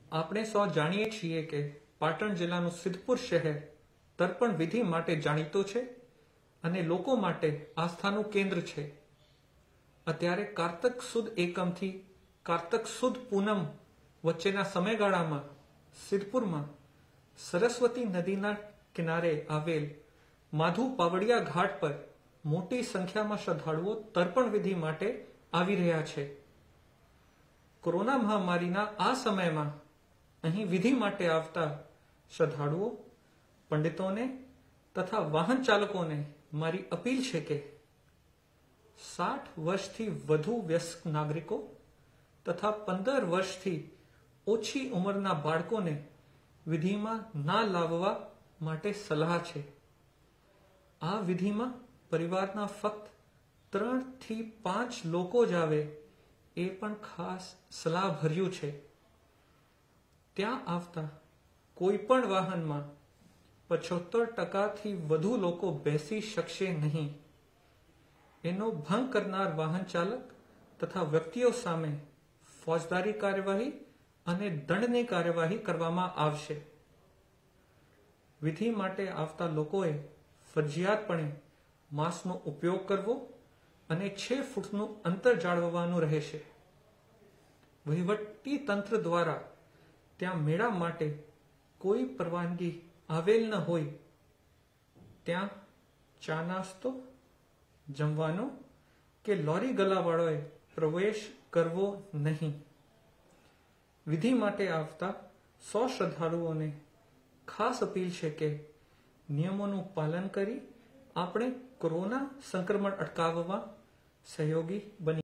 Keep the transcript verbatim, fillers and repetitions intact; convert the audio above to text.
આપણે સૌ જાણીએ છીએ કે પાટણ જિલ્લાનું સિદ્ધપુર શહેર તર્પણ વિધિ માટે જાણીતો છે અને લોકો માટે આસ્થાનું કેન્દ્ર છે. અત્યારે કારતક સુદ એકમથી કારતક સુદ પૂનમ વચ્ચેના સમયગાળામાં સિદ્ધપુરમાં સરસ્વતી નદીના કિનારે આવેલ માધુ પાવડિયા ઘાટ પર મોટી સંખ્યામાં શ્રદ્ધાળુઓ તર્પણ વિધિ માટે આવી રહ્યા છે. કોરોના મહામારીના આ સમયમાં અહીં વિધિ માટે આવતા શ્રદ્ધાળુઓ, પંડિતોને તથા વાહન ચાલકોને મારી અપીલ છે કે સાઠ વર્ષથી વધુ વયસ્ક નાગરિકો તથા પંદર વર્ષથી ઓછી ઉંમરના બાળકોને વિધિમાં ના લાવવા માટે સલાહ છે. આ વિધિમાં પરિવારના ફક્ત ત્રણ થી પાંચ લોકો જ આવે એ પણ ખાસ સલાહભર્યું છે. ત્યાં આવતા કોઈ પણ વાહનમાં પચોતેર ટકાથી વધુ લોકો બેસી શકશે નહીં. એનો ભંગ કરનાર વાહન ચાલક તથા વ્યક્તિઓ સામે ફોજદારી કાર્યવાહી અને દંડની કાર્યવાહી કરવામાં આવશે. વિધિ માટે આવતા લોકોએ ફરજિયાતપણે માસ્કનો ઉપયોગ કરવો અને છ ફૂટનું અંતર જાળવવાનું રહેશે. વહીવટી તંત્ર દ્વારા ત્યાં મેળા માટે કોઈ પરવાનગી આવેલ ન હોય ત્યાં ચા નાસ્તો, જમવાનો કે લોરી ગલ્લાવાળોએ પ્રવેશ કરવો નહીં. વિધિ માટે આવતા સૌ શ્રદ્ધાળુઓને ખાસ અપીલ છે કે નિયમોનું પાલન કરી આપણે કોરોના સંક્રમણ અટકાવવા સહયોગી બની